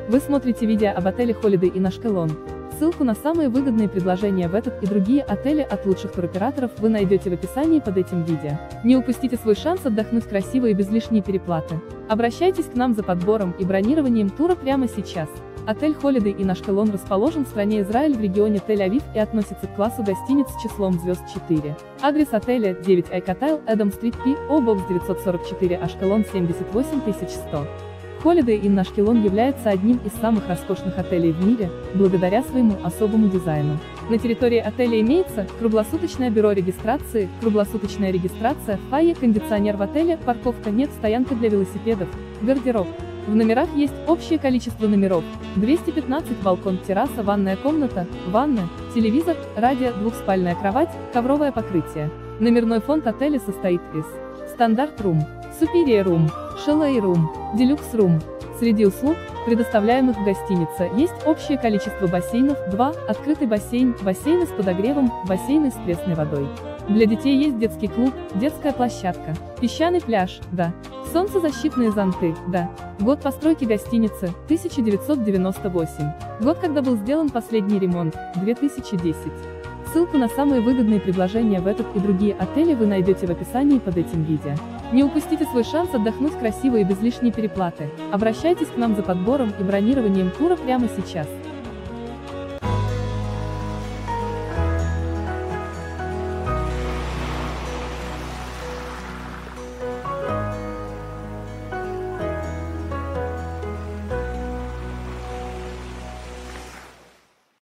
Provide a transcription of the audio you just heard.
Вы смотрите видео об отеле Holiday Inn Ashkelon. Ссылку на самые выгодные предложения в этот и другие отели от лучших туроператоров вы найдете в описании под этим видео. Не упустите свой шанс отдохнуть красиво и без лишней переплаты. Обращайтесь к нам за подбором и бронированием тура прямо сейчас. Отель Holiday Inn Ashkelon расположен в стране Израиль в регионе Тель-Авив и относится к классу гостиниц с числом звезд 4. Адрес отеля 9 Айкатайл, Эдам-стрит, P.O. Box 944, Ашкелон 78100. Holiday Inn Ashkelon является одним из самых роскошных отелей в мире, благодаря своему особому дизайну. На территории отеля имеется круглосуточное бюро регистрации, круглосуточная регистрация, фойе, кондиционер в отеле, парковка нет, стоянка для велосипедов, гардероб. В номерах есть общее количество номеров: 215, балкон, терраса, ванная комната, ванна, телевизор, радио, двухспальная кровать, ковровое покрытие. Номерной фонд отеля состоит из стандарт рум, Superior Room, Chalet Room, Deluxe Room. Среди услуг, предоставляемых в гостинице, есть общее количество бассейнов: 2, открытый бассейн, бассейны с подогревом, бассейны с пресной водой. Для детей есть детский клуб, детская площадка, песчаный пляж, да. Солнцезащитные зонты, да. Год постройки гостиницы, 1998. Год, когда был сделан последний ремонт, 2010. Ссылку на самые выгодные предложения в этот и другие отели вы найдете в описании под этим видео. Не упустите свой шанс отдохнуть красиво и без лишней переплаты. Обращайтесь к нам за подбором и бронированием тура прямо сейчас.